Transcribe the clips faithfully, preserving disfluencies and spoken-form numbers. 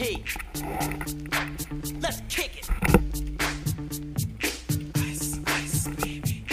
heat. Let's kick it. Ice, ice, baby.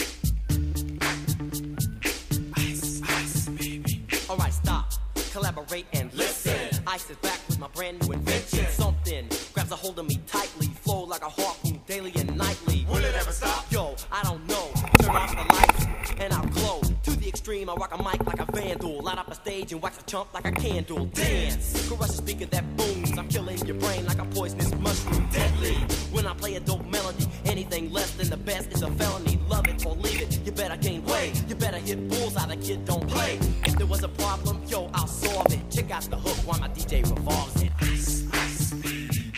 Ice, ice, baby. Alright, stop, collaborate and listen. Ice is back with my brand new invention. Something grabs a hold of me tightly, flow like a harpoon daily and nightly. Will it ever stop? Yo, I don't know. Turn off the lights and I'll glow. To the extreme, I rock a mic like a vandal. Light up a stage and wax a chump like a candle. Dance, crush a speaker that booms. I'm killing your brain like a poisonous mushroom. Deadly, when I play a dope melody. Anything less than the best is a felony. Love it or leave it, you better gain weight. You better hit bullseye, the kid don't play. If there was a problem, yo, I'll solve it. Check out the hook while my D J revolves it. Ice, ice, baby.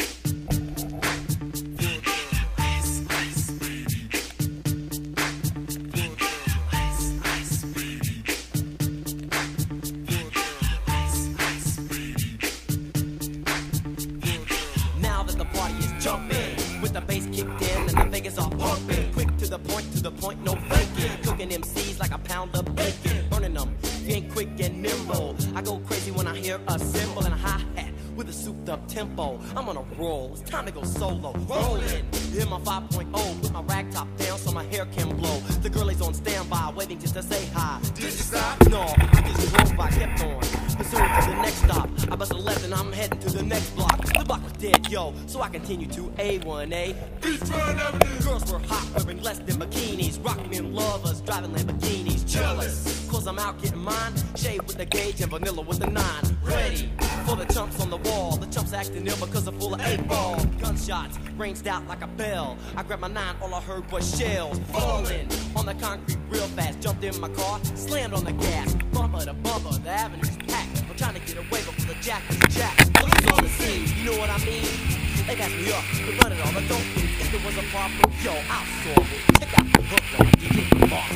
Ice, ice, baby. Ice, ice, baby. Ice, ice, baby. Now that the party is jumping, with the bass kicked in and the Vegas are pumping. Quick to the point, to the point, no faking. Cooking M Cs like a pound of bacon. Burning them, you ain't quick and nimble. I go crazy when I hear a cymbal and a hi-hat with a souped up tempo. I'm on a roll, it's time to go solo. Rolling, hit my five point oh, put my rag top down so my hair can blow. The girl is on standby, waiting just to say hi. Did you stop? No, I just drove by, kept on. Pursuing to the next stop. I bust a left and I'm heading to the next block. The block was dead, yo, so I continue to A one A. Beachfront Avenue. Girls were hot, wearing less than bikinis. Rock men lovers, driving Lamborghinis. Jealous, cause I'm out getting mine. Shade with the gauge and vanilla with the nine. Ready for the chumps on the wall. The chumps acting ill because they're full of eight ball. Gunshots ranged out like a bell. I grabbed my nine, all I heard was shells falling on the concrete real fast. Jumped in my car, slammed on the gas. Bumper to bumper, the avenue's packed. I'm trying to get away before the jack is jacked. Police on the scene, you know what I mean? They got me up, to run it all, but don't think if there was a problem, yo, I'll solve it. Check out the hook on my D J Boss.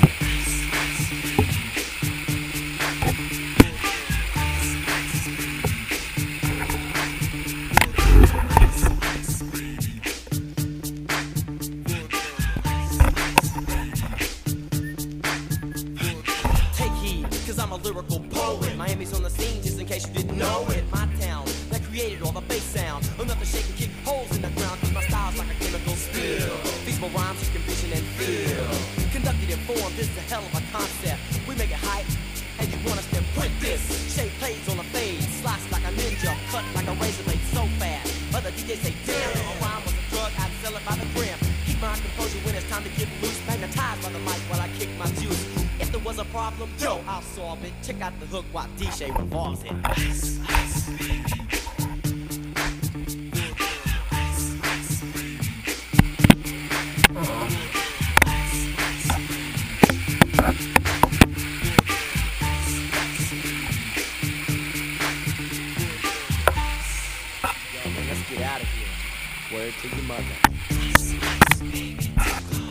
I'm a lyrical poet. Miami's on the scene, just in case you didn't know it. My town that created all the bass sound. Enough to shake and kick holes in the ground. Cause my style's like a chemical spill. These my rhymes you can vision and feel. Conducted in form, this is a hell of a concept. We make it hype, and you want us to print this. Shape plays on a fade, slice like a ninja, cut like a razor blade so fast. Other D Js say, damn, if a rhyme was a drug, I'd sell it by the gram. Keep my composure when it's time to get loose. Magnetized by the mic while I kick my juice. If there was a problem, yo, I'll solve it. Check out the hook while D J revolves it. Ice, ice, baby. Ice, ice, baby. Ice, ice, baby. Yo, man, let's get out of here. Word to your mother. Ice, ice, baby.